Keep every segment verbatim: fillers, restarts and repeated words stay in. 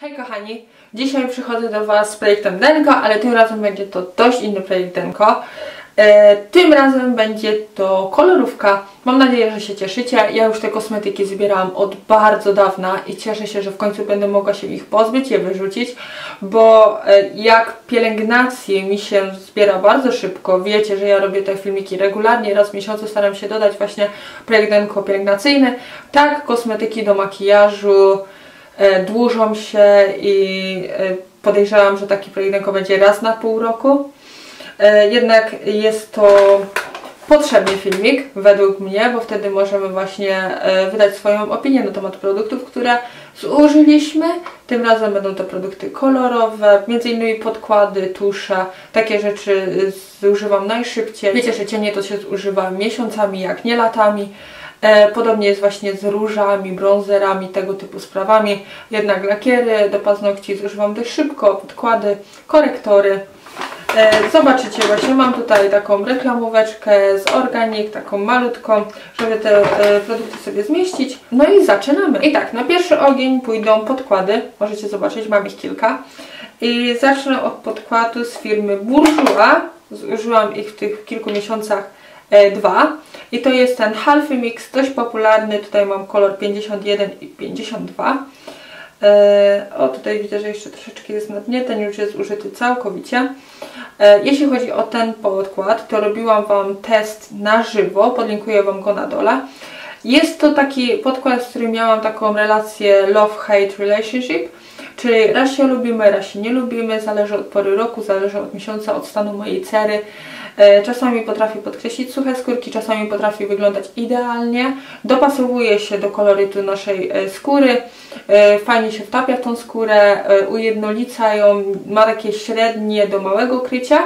Hej kochani, dzisiaj przychodzę do Was z projektem Denko, ale tym razem będzie to dość inny projekt Denko. E, tym razem będzie to kolorówka. Mam nadzieję, że się cieszycie. Ja już te kosmetyki zbierałam od bardzo dawna i cieszę się, że w końcu będę mogła się ich pozbyć, je wyrzucić, bo e, jak pielęgnację mi się zbiera bardzo szybko, wiecie, że ja robię te filmiki regularnie, raz w miesiącu staram się dodać właśnie projekt Denko pielęgnacyjny, tak kosmetyki do makijażu dłużą się i podejrzewam, że taki projekt Denko będzie raz na pół roku. Jednak jest to potrzebny filmik według mnie, bo wtedy możemy właśnie wydać swoją opinię na temat produktów, które zużyliśmy. Tym razem będą to produkty kolorowe, między innymi podkłady, tusze, takie rzeczy zużywam najszybciej. Wiecie, że cienie to się zużywa miesiącami, jak nie latami. Podobnie jest właśnie z różami, bronzerami, tego typu sprawami. Jednak lakiery do paznokci zużywam dość szybko, podkłady, korektory. Zobaczycie, właśnie mam tutaj taką reklamóweczkę z Organic, taką malutką, żeby te produkty sobie zmieścić. No i zaczynamy. I tak, na pierwszy ogień pójdą podkłady. Możecie zobaczyć, mam ich kilka. I zacznę od podkładu z firmy Bourjois. Zużyłam ich w tych kilku miesiącach dwa. I to jest ten Halfy Mix, dość popularny. Tutaj mam kolor pięćdziesiąt jeden i pięćdziesiąt dwa. E, o, tutaj widzę, że jeszcze troszeczkę jest na dnie, ten już jest użyty całkowicie. E, jeśli chodzi o ten podkład, to robiłam Wam test na żywo, podlinkuję Wam go na dole. Jest to taki podkład, z którym miałam taką relację love-hate relationship, czyli raz się lubimy, raz się nie lubimy, zależy od pory roku, zależy od miesiąca, od stanu mojej cery. Czasami potrafi podkreślić suche skórki, czasami potrafi wyglądać idealnie, dopasowuje się do kolorytu naszej skóry, fajnie się wtapia w tą skórę, ujednolica ją, ma takie średnie do małego krycia.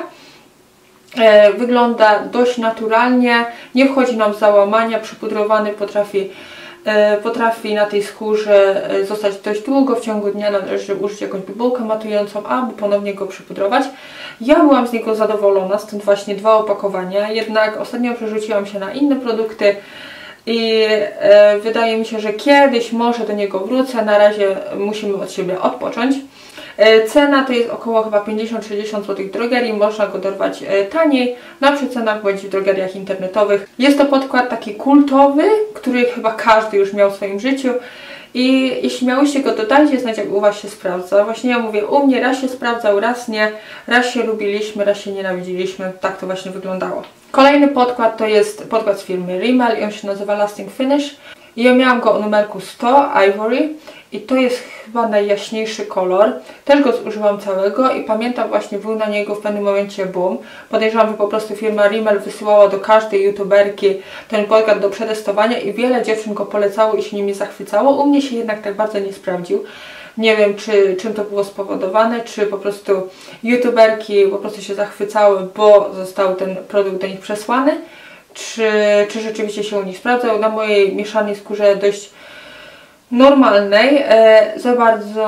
Wygląda dość naturalnie, nie wchodzi nam w załamania, przypudrowany potrafi Potrafi na tej skórze zostać dość długo, w ciągu dnia należy użyć jakąś bibułkę matującą, albo ponownie go przypudrować. Ja byłam z niego zadowolona, stąd właśnie dwa opakowania, jednak ostatnio przerzuciłam się na inne produkty i e, wydaje mi się, że kiedyś może do niego wrócę, na razie musimy od siebie odpocząć. E, cena to jest około chyba pięćdziesiąt do sześćdziesięciu złotych w drogerii, można go dorwać e, taniej, na przecenach bądź w drogeriach internetowych. Jest to podkład taki kultowy, który chyba każdy już miał w swoim życiu. I jeśli miałyście go, to dajcie znać, jak u Was się sprawdza. Właśnie ja mówię, u mnie raz się sprawdzał, raz nie. Raz się lubiliśmy, raz się nienawidziliśmy. Tak to właśnie wyglądało. Kolejny podkład to jest podkład z firmy Rimmel i on się nazywa Lasting Finish. I ja miałam go o numerku sto, Ivory. I to jest chyba najjaśniejszy kolor. Też go zużyłam całego i pamiętam właśnie, był na niego w pewnym momencie boom. Podejrzewam, że po prostu firma Rimmel wysyłała do każdej youtuberki ten podkład do przetestowania i wiele dziewczyn go polecało i się nimi zachwycało. U mnie się jednak tak bardzo nie sprawdził. Nie wiem, czy, czym to było spowodowane, czy po prostu youtuberki po prostu się zachwycały, bo został ten produkt do nich przesłany, czy, czy rzeczywiście się u nich sprawdzał. Na mojej mieszanej skórze dość normalnej, e, za bardzo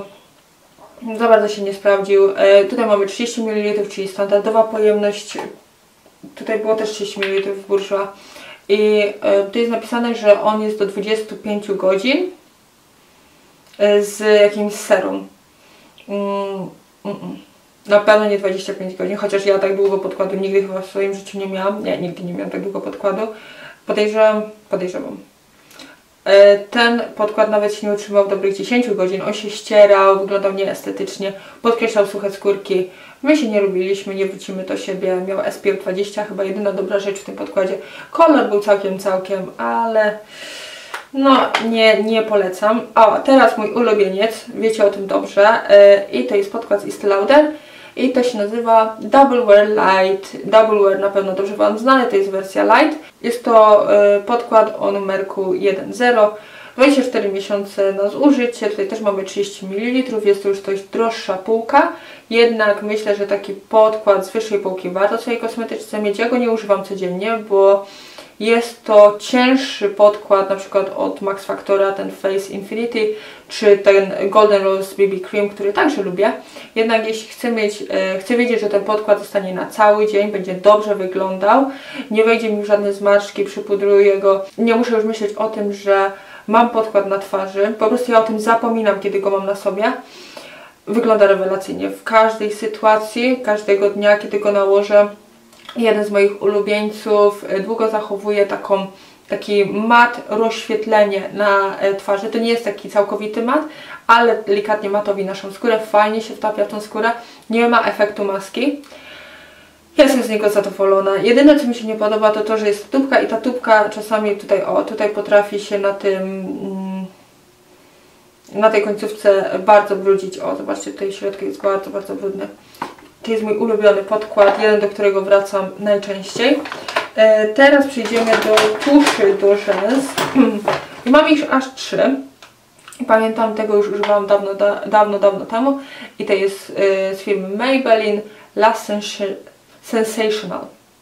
za bardzo się nie sprawdził. E, tutaj mamy trzydzieści mililitrów, czyli standardowa pojemność. Tutaj było też trzydzieści mililitrów w Bourjois. I e, tu jest napisane, że on jest do dwudziestu pięciu godzin e, z jakimś serum. Mm, mm, mm. Na pewno nie dwadzieścia pięć godzin, chociaż ja tak długo podkładu nigdy chyba w swoim życiu nie miałam. Nie, nigdy nie miałam tak długo podkładu. Podejrzewam, podejrzewam. Ten podkład nawet się nie utrzymał dobrych dziesięciu godzin, on się ścierał, wyglądał nieestetycznie, podkreślał suche skórki. My się nie lubiliśmy, nie wrócimy do siebie, miał S P F dwadzieścia, chyba jedyna dobra rzecz w tym podkładzie. Kolor był całkiem, całkiem, ale no nie, nie polecam. A teraz mój ulubieniec, wiecie o tym dobrze, i to jest podkład z Estée Lauder. I to się nazywa Double Wear Light. Double Wear na pewno dobrze Wam znane, to jest wersja Light. Jest to y, podkład o numerku jeden zero. dwadzieścia cztery miesiące na zużycie. Tutaj też mamy trzydzieści mililitrów. Jest to już dość droższa półka. Jednak myślę, że taki podkład z wyższej półki warto w swojej kosmetyczce mieć. Ja go nie używam codziennie, bo jest to cięższy podkład, na przykład od Max Factora, ten Face Infinity, czy ten Golden Rose B B Cream, który także lubię. Jednak jeśli chcę mieć, e, chcę wiedzieć, że ten podkład zostanie na cały dzień, będzie dobrze wyglądał, nie wejdzie mi w żadne zmarszczki, przypudruję go, nie muszę już myśleć o tym, że mam podkład na twarzy, po prostu ja o tym zapominam, kiedy go mam na sobie. Wygląda rewelacyjnie. W każdej sytuacji, każdego dnia, kiedy go nałożę, jeden z moich ulubieńców długo zachowuje taką, taki mat, rozświetlenie na twarzy. To nie jest taki całkowity mat, ale delikatnie matowi naszą skórę. Fajnie się wtapia w tą skórę. Nie ma efektu maski. Jestem z niego zadowolona. Jedyne, co mi się nie podoba, to to, że jest tubka i ta tubka czasami tutaj, o, tutaj potrafi się na tym, na tej końcówce bardzo brudzić. O, zobaczcie, tutaj środek jest bardzo, bardzo brudny. To jest mój ulubiony podkład, jeden, do którego wracam najczęściej. E, teraz przejdziemy do tuszy do rzęs. I mam ich aż trzy. Pamiętam, tego już używałam dawno, da, dawno, dawno temu. I to jest e, z firmy Maybelline Lash Sensational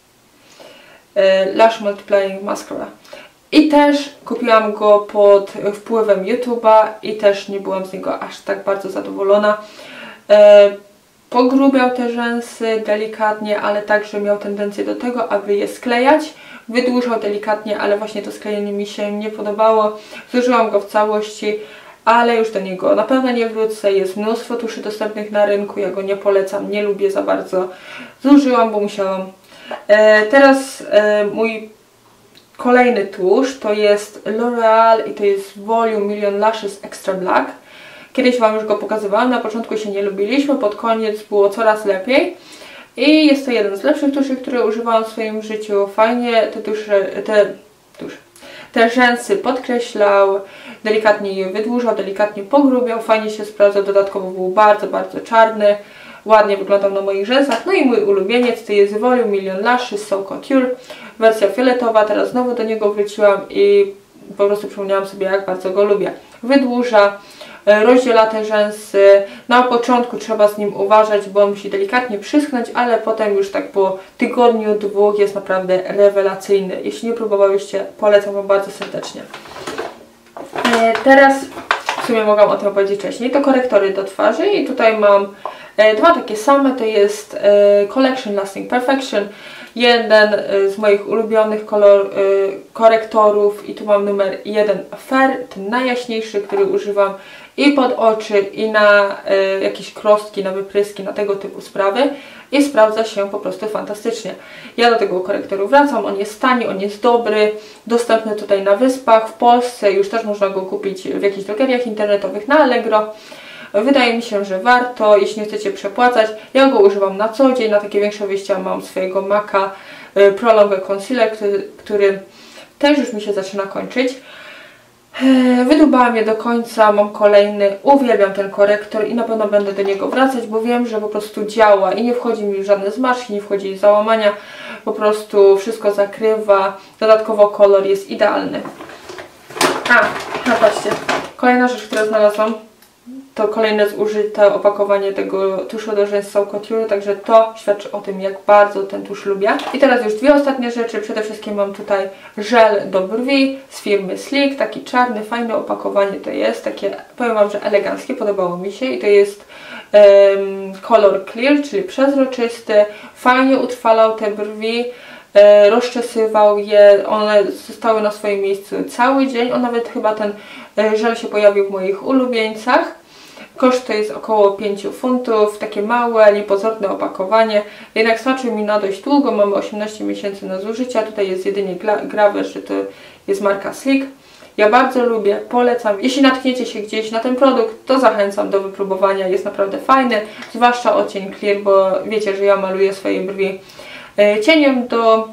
e, Lash Multiplying Mascara. I też kupiłam go pod wpływem YouTube'a i też nie byłam z niego aż tak bardzo zadowolona. E, Pogrubiał te rzęsy delikatnie, ale także miał tendencję do tego, aby je sklejać. Wydłużał delikatnie, ale właśnie to sklejenie mi się nie podobało. Zużyłam go w całości, ale już do niego na pewno nie wrócę. Jest mnóstwo tuszy dostępnych na rynku, ja go nie polecam, nie lubię za bardzo. Zużyłam, bo musiałam. E, teraz e, mój kolejny tusz to jest L'Oreal i to jest Volume Million Lashes Extra Black. Kiedyś Wam już go pokazywałam, na początku się nie lubiliśmy, pod koniec było coraz lepiej. I jest to jeden z lepszych tuszy, które używałam w swoim życiu. Fajnie te tusze, te, tusze, te rzęsy podkreślał, delikatnie je wydłużał, delikatnie pogrubiał, fajnie się sprawdzał, dodatkowo był bardzo, bardzo czarny. Ładnie wyglądał na moich rzęsach. No i mój ulubieniec to jest Volume Million Lashes So Couture, wersja fioletowa, teraz znowu do niego wróciłam i po prostu przypomniałam sobie, jak bardzo go lubię. Wydłuża, rozdziela te rzęsy. Na początku trzeba z nim uważać, bo on musi delikatnie przyschnąć, ale potem już tak po tygodniu, dwóch jest naprawdę rewelacyjny. Jeśli nie próbowałyście, polecam Wam bardzo serdecznie. E, teraz w sumie mogłam o tym opowiedzieć wcześniej. To korektory do twarzy i tutaj mam e, dwa takie same. To jest e, Collection Lasting Perfection. Jeden z moich ulubionych kolor, korektorów i tu mam numer jeden Fair, ten najjaśniejszy, który używam i pod oczy, i na y, jakieś krostki, na wypryski, na tego typu sprawy i sprawdza się po prostu fantastycznie. Ja do tego korektoru wracam, on jest tani, on jest dobry, dostępny tutaj na Wyspach, w Polsce już też można go kupić w jakichś drogeriach internetowych, na Allegro. Wydaje mi się, że warto, jeśli nie chcecie przepłacać. Ja go używam na co dzień, na takie większe wyjścia mam swojego Maca Prolonged Concealer, który, który też już mi się zaczyna kończyć. Wydłubałam je do końca, mam kolejny, uwielbiam ten korektor i na pewno będę do niego wracać, bo wiem, że po prostu działa i nie wchodzi mi w żadne zmarszki, nie wchodzi w załamania, po prostu wszystko zakrywa, dodatkowo kolor jest idealny. A, no patrzcie, kolejna rzecz, którą znalazłam, to kolejne zużyte opakowanie tego tuszu do rzęs So Couture, także to świadczy o tym, jak bardzo ten tusz lubię. I teraz już dwie ostatnie rzeczy. Przede wszystkim mam tutaj żel do brwi z firmy Sleek, taki czarny, fajne opakowanie to jest, takie, powiem Wam, że eleganckie, podobało mi się i to jest um, kolor clear, czyli przezroczysty, fajnie utrwalał te brwi, e, rozczesywał je, one zostały na swoim miejscu cały dzień, on nawet chyba ten e, żel się pojawił w moich ulubieńcach. Koszt to jest około pięć funtów, takie małe, niepozorne opakowanie, jednak starczy mi na dość długo, mamy osiemnaście miesięcy na zużycia, tutaj jest jedynie grawer, że to jest marka Sleek. Ja bardzo lubię, polecam, jeśli natkniecie się gdzieś na ten produkt, to zachęcam do wypróbowania, jest naprawdę fajny, zwłaszcza odcień clear, bo wiecie, że ja maluję swoje brwi cieniem do,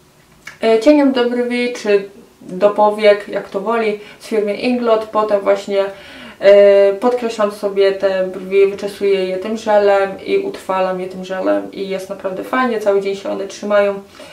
cieniem do brwi, czy do powiek, jak to woli, z firmy Inglot, potem właśnie podkreślam sobie te brwi, wyczesuję je tym żelem i utrwalam je tym żelem i jest naprawdę fajnie, cały dzień się one trzymają,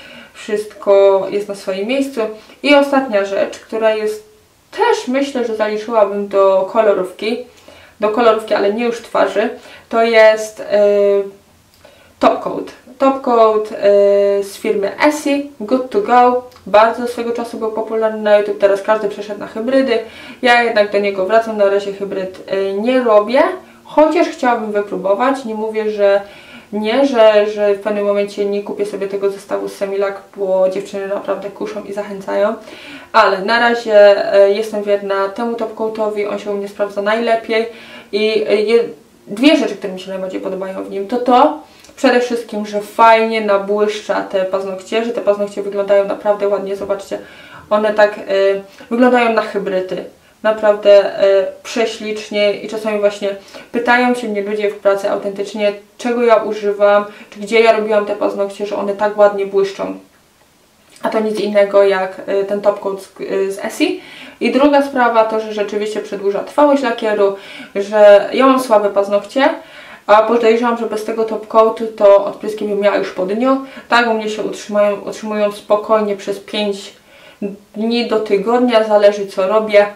wszystko jest na swoim miejscu. I ostatnia rzecz, która jest też, myślę, że zaliczyłabym do kolorówki, do kolorówki, ale nie już twarzy, to jest yy, Top Coat. Top Coat yy, z firmy Essie, Good to Go. Bardzo swego czasu był popularny na YouTube, teraz każdy przeszedł na hybrydy. Ja jednak do niego wracam, na razie hybryd yy, nie robię, chociaż chciałabym wypróbować. Nie mówię, że nie, że, że w pewnym momencie nie kupię sobie tego zestawu z Semilac, bo dziewczyny naprawdę kuszą i zachęcają, ale na razie jestem wierna temu top coatowi, on się u mnie sprawdza najlepiej i je, dwie rzeczy, które mi się najbardziej podobają w nim, to to, przede wszystkim, że fajnie nabłyszcza te paznokcie, że te paznokcie wyglądają naprawdę ładnie, zobaczcie, one tak y, wyglądają na hybrydy. Naprawdę y, prześlicznie i czasami właśnie pytają się mnie ludzie w pracy autentycznie, czego ja używam, czy gdzie ja robiłam te paznokcie, że one tak ładnie błyszczą. A to nic innego jak y, ten top coat z, y, z Essie. I druga sprawa to, że rzeczywiście przedłuża trwałość lakieru, że ja mam słabe paznokcie, a podejrzewam, że bez tego top coatu to odpryski bym miała już po dniu. Tak u mnie się utrzymują, utrzymują spokojnie przez pięć dni do tygodnia, zależy co robię.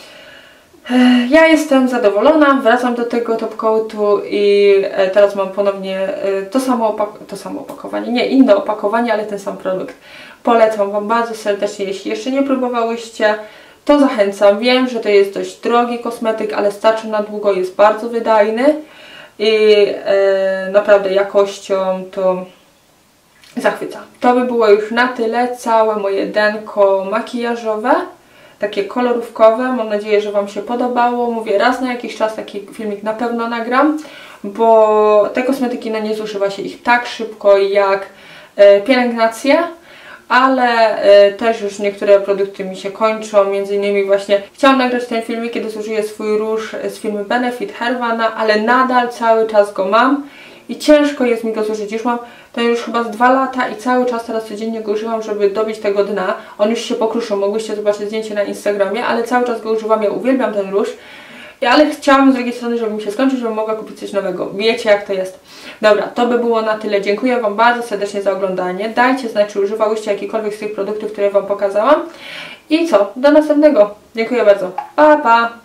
Ja jestem zadowolona, wracam do tego top coatu i teraz mam ponownie to samo, opak to samo opakowanie, nie inne opakowanie, ale ten sam produkt. Polecam Wam bardzo serdecznie, jeśli jeszcze nie próbowałyście, to zachęcam. Wiem, że to jest dość drogi kosmetyk, ale starczy na długo, jest bardzo wydajny i e, naprawdę jakością to zachwyca. To by było już na tyle, całe moje denko makijażowe, takie kolorówkowe. Mam nadzieję, że Wam się podobało. Mówię, raz na jakiś czas taki filmik na pewno nagram, bo te kosmetyki, no nie zużywa się ich tak szybko jak e, pielęgnacje, ale e, też już niektóre produkty mi się kończą, między innymi właśnie chciałam nagrać ten filmik, kiedy zużyję swój róż z firmy Benefit Hervana, ale nadal cały czas go mam i ciężko jest mi go zużyć. Już mam to już chyba z dwa lata i cały czas teraz codziennie go używam, żeby dobić tego dna. On już się pokruszył, mogłyście zobaczyć zdjęcie na Instagramie, ale cały czas go używam, ja uwielbiam ten róż. Ale chciałam z drugiej strony, żeby mi się skończył, żebym mogła kupić coś nowego. Wiecie jak to jest. Dobra, to by było na tyle. Dziękuję Wam bardzo serdecznie za oglądanie. Dajcie znać, czy używałyście jakikolwiek z tych produktów, które Wam pokazałam. I co? Do następnego. Dziękuję bardzo. Pa, pa!